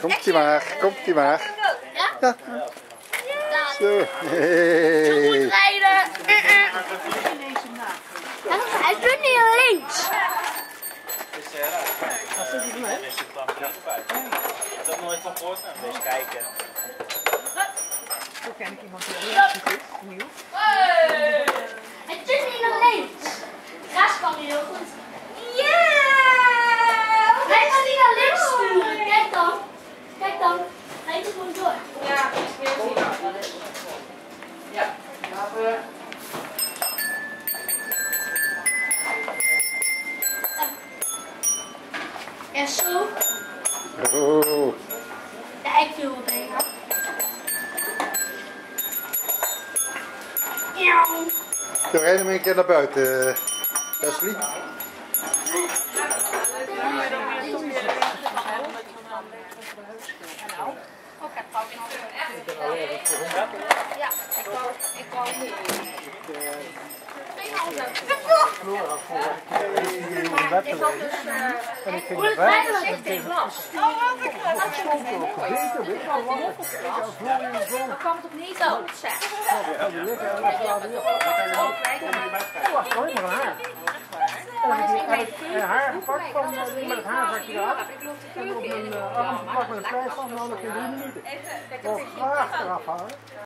Komt-ie maar, komt-ie maar. Ja? Ja. Zo. Hey. Zo goed rijden. Hij kunt niet links. Ik heb nooit van gehoord. Eens kijken. Zo ken ik iemand die heel is, nieuw. Hij kunt niet naar links. Raas kan niet heel goed. Yeah! Hij kan niet naar links sturen. Kijk dan. Kijk dan. Hij is gewoon door. Ja, ja. En zo. Oh. Ja, ik wil wel beter. Zo, rijden we een keer naar buiten, Wesley. Ja, ik wou niet. Ik had dus hoe het bijna zegt in glas. Oh, wat een glas. Dan kwam het op niet zo. Haar gepakt van met het haarzakje eraf. En op een arm gepakt met een prijs van 3 minuten. Nog graag eraf halen.